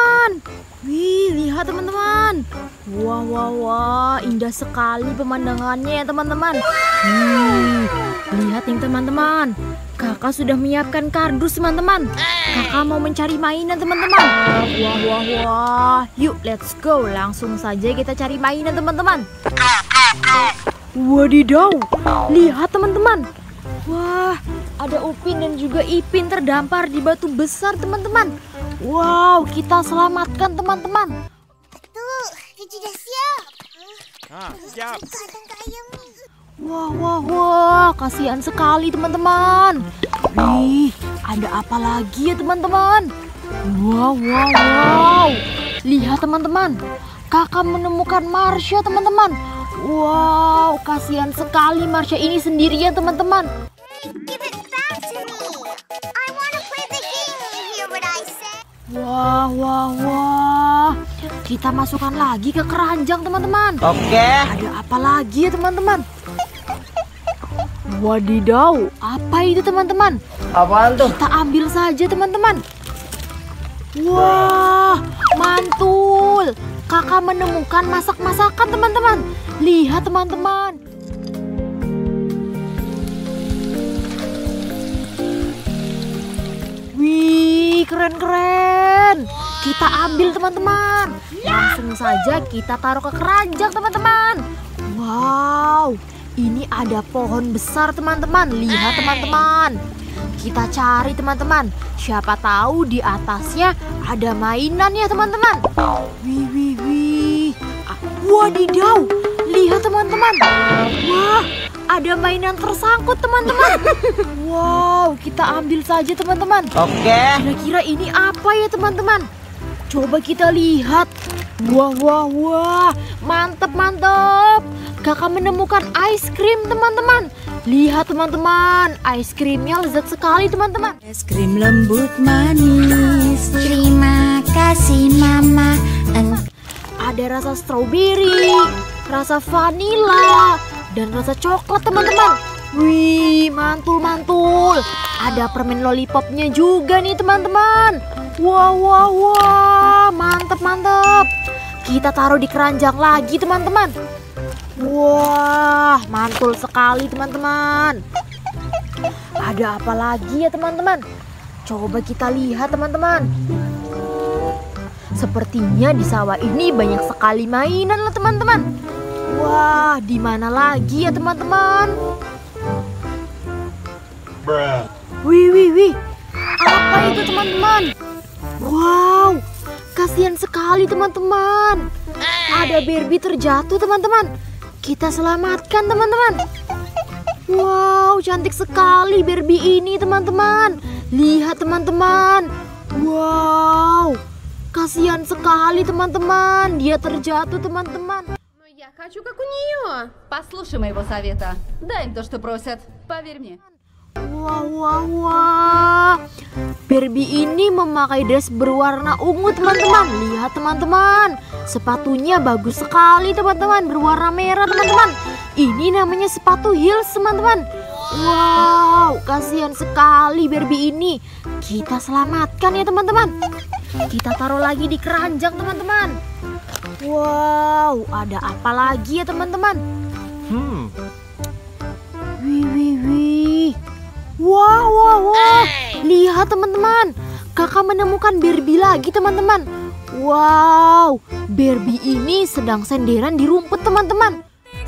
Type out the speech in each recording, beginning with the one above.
teman-teman. Wih, lihat teman-teman. Wah, wah, wah, indah sekali pemandangannya ya teman-teman. Lihat nih teman-teman. Kakak sudah menyiapkan kardus teman-teman. Kakak mau mencari mainan teman-teman. Wah, wah, wah. Yuk, let's go. Langsung saja kita cari mainan teman-teman. Wadidaw, lihat teman-teman. Wah, ada Upin dan juga Ipin terdampar di batu besar teman-teman. Wow, kita selamatkan teman-teman. Tuh, kerja dah siap. Siap. Tangkap ayam ni. Wah, wah, wah, kasihan sekali teman-teman. Wih, ada apa lagi ya teman-teman? Wow, wow, wow. Lihat teman-teman, kakak menemukan Marsha teman-teman. Wow, kasihan sekali Marsha ini sendirian teman-teman. Give it back to me. I want to play the game. You hear what I say? Wah, wah, wah. Kita masukkan lagi ke keranjang teman-teman. Oke. Ada apa lagi ya teman-teman? Wadidaw, apa itu teman-teman? Apaan tuh? Kita ambil saja teman-teman. Wah, mantul. Kakak menemukan masak-masakan teman-teman. Lihat teman-teman. Wih, keren-keren. Kita ambil teman-teman. Langsung saja kita taruh ke keranjang teman-teman. Wow, ini ada pohon besar teman-teman. Lihat teman-teman. Kita cari teman-teman. Siapa tahu di atasnya ada mainan ya teman-teman. Wih, wih, wih. Wadidaw, lihat teman-teman. Wah, ada mainan tersangkut teman-teman. Wow, kita ambil saja teman-teman. Oke. Kira-kira ini apa ya teman-teman? Coba kita lihat. Wah, wah, wah. Mantap, mantap. Kakak menemukan ice cream teman-teman. Lihat teman-teman, ice creamnya lezat sekali teman-teman. Es krim lembut manis. Terima kasih, Mama. Ada rasa stroberi, rasa vanila, dan rasa coklat teman-teman. Wih, mantul-mantul. Ada permen lollipopnya juga nih teman-teman. Wah, wah, wah. Mantap, mantap. Kita taruh di keranjang lagi teman-teman. Wah, mantul sekali teman-teman. Ada apa lagi ya teman-teman? Coba kita lihat teman-teman. Sepertinya di sawah ini banyak sekali mainan lah teman-teman. Wah, di mana lagi ya teman-teman? Wih, wih, wih. Apa itu teman-teman? Wow, kasihan sekali teman-teman. Ada Barbie terjatuh teman-teman. Kita selamatkan teman-teman. Wow, cantik sekali Barbie ini teman-teman. Lihat teman-teman. Wow, kasihan sekali teman-teman. Dia terjatuh teman-teman. Но я хочу, как у нее. Послушай моего совета. Дай им то, что просят. Поверь мне. Wah, wah, wah. Barbie ini memakai dress berwarna ungu teman-teman. Lihat teman-teman. Sepatunya bagus sekali teman-teman. Berwarna merah teman-teman. Ini namanya sepatu heels teman-teman. Wow, kasihan sekali Barbie ini. Kita selamatkan ya teman-teman. Kita taruh lagi di keranjang teman-teman. Wow, ada apa lagi ya teman-teman? Wih, wih, wih. Wah, wah, wah. Lihat teman-teman. Kakak menemukan Barbie lagi teman-teman. Wow, Barbie ini sedang senderan di rumput teman-teman.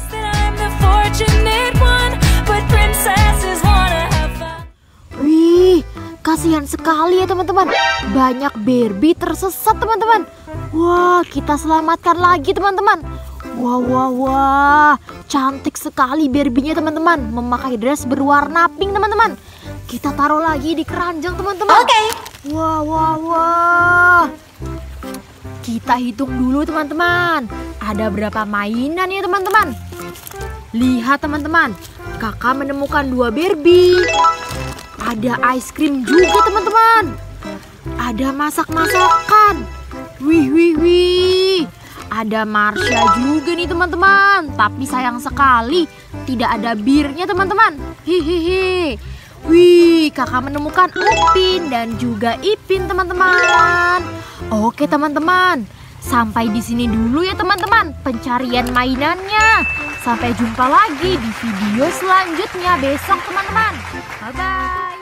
Wih, kasihan sekali ya teman-teman. Banyak Barbie tersesat teman-teman. Wah, kita selamatkan lagi teman-teman. Wah, wah, wah. Cantik sekali Barbie-nya teman-teman. Memakai dress berwarna pink teman-teman. Kita taruh lagi di keranjang teman-teman. Oke. Wah, wah, wah. Kita hitung dulu teman-teman. Ada berapa mainan ya teman-teman? Lihat teman-teman. Kakak menemukan 2 Barbie. Ada ice cream juga teman-teman. Ada masak-masakan. Wih, wih, wih. Ada Marsha juga nih teman-teman. Tapi sayang sekali tidak ada birnya teman-teman. Hihihi. Wih, kakak menemukan Upin dan juga Ipin teman-teman. Oke teman-teman, sampai di sini dulu ya teman-teman pencarian mainannya. Sampai jumpa lagi di video selanjutnya besok teman-teman. Bye-bye.